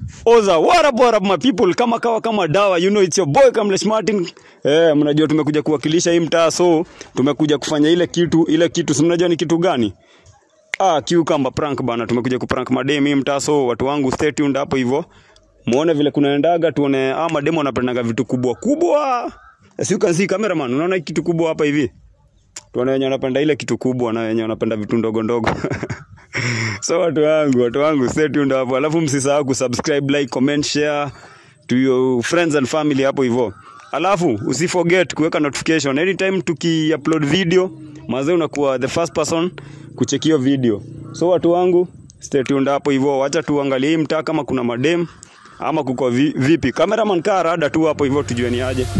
Oza, what up my people, kama kawa kama dawa, you know it's your boy Kamlesh Martin. Mnajua tumekuja kuwakilisha hii mtaa, so tumekuja kufanya ile kitu, si mnajua ni kitu gani? Qucumber prank bana, tumekuja kuprank madem hii mtaa, so watu wangu stay tuned hapo hivyo. Muone vile kunaendaga, tuone mademo wanapendaga vitu kubwa. As you can see cameraman, unaona kitu kubwa hapa hivi? Tuone wenye wanapenda ile kitu kubwa na wenye wanapenda vitu ndogo. So watu wangu stay tuned hapo. Alafu msisahau kusubscribe, like, comment, share to your friends and family hapo hivyo. Alafu usiforget kuweka notification anytime tuki-upload video, mazee unakuwa the first person kuchekio video. So watu wangu stay tuned hapo hivyo. Acha tuangalie hii mtaa kama kuna madem ama kuko vipi. Cameraman kaa rada tu hapo hivyo tujue ni aje.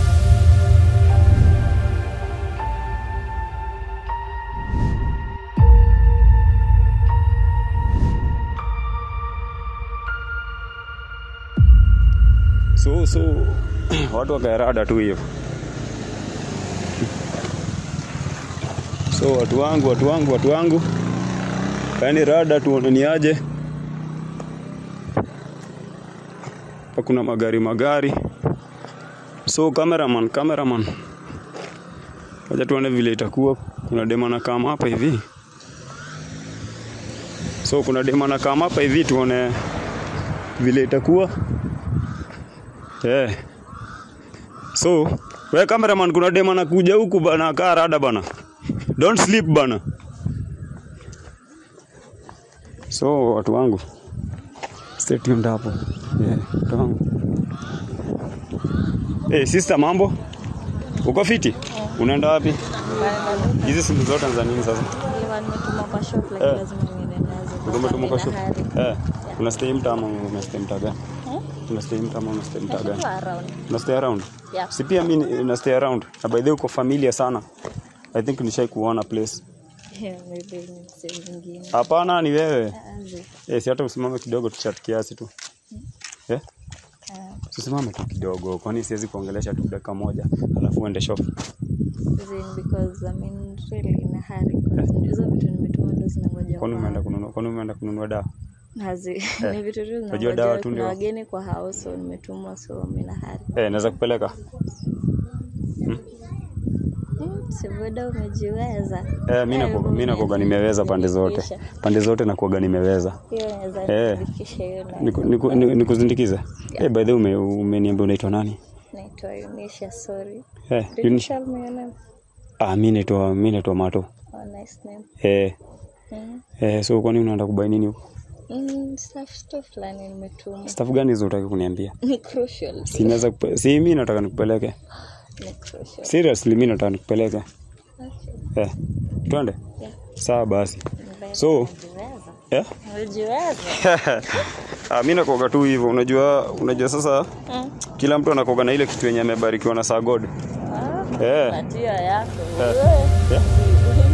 So watu wakaerada tu hiyo. So watu wangu yaani rada tu ni aje. Hapa kuna magari. So cameraman. Wacha tuone vile itakuwa. Kuna dema na kama hapa hivi. So kuna dema na kama hapa hivi, tuone vile itakuwa. So, wewe cameraman, kuna dema na kuja huku bana, kaa rada bana. Don't sleep bana. So watu wangu stay tuned hapo. Watu wangu. Sister, mambo? Uko fiti? Unaenda wapi? Hizi simu zote za nini sasa? Nimetuma kwa shop like lazima niende nazo. Umetuma kwa shop? Una stay mtaa ama una stay mtaa gani? Una stay mtaa ama una stay mtaa gani? Una stay around? Yeah. Si pia mimi na stay around. Na by the way uko familia sana. I think nishai kuona place. Maybe ni zingine. Hapana, ni wewe. Si hata usimame kidogo tuchat kiasi tu. Usimame tu kidogo, kwani siwezi kuongelesha tu dakika moja alafu uende shop. Because I mean really in a hurry, because hizo vitu nimetuma ndo zinangoja. Kwani umeenda kununua dawa? Ni vitu tu zinangoja dawa tu ndio. Wageni kwa house, so nimetuma, so mimi na hurry. Naweza kupeleka? Sivyoda umejiweza. Mimi nakuaga nimeweza pande zote. Pande zote nakuaga nimeweza. Nikuzindikize. By the way umeniambia unaitwa nani? Naitwa Unisha, sorry. Unisha. Mimi naitwa Mato. Oh, nice name. So kwani unaenda kubai nini huko? Stuff fulani nimetuma. Stuff gani hizo unataka kuniambia? Ni crucial. Mimi nataka nikupeleke. Seriously, mimi nataka nikupeleke. Okay. Twende? Yeah. Sawa basi. So, unajiweza. Mimi nakoga tu hivyo, unajua sasa kila mtu anakoga na ile kitu yenye amebarikiwa na Sir God. Ndio yako.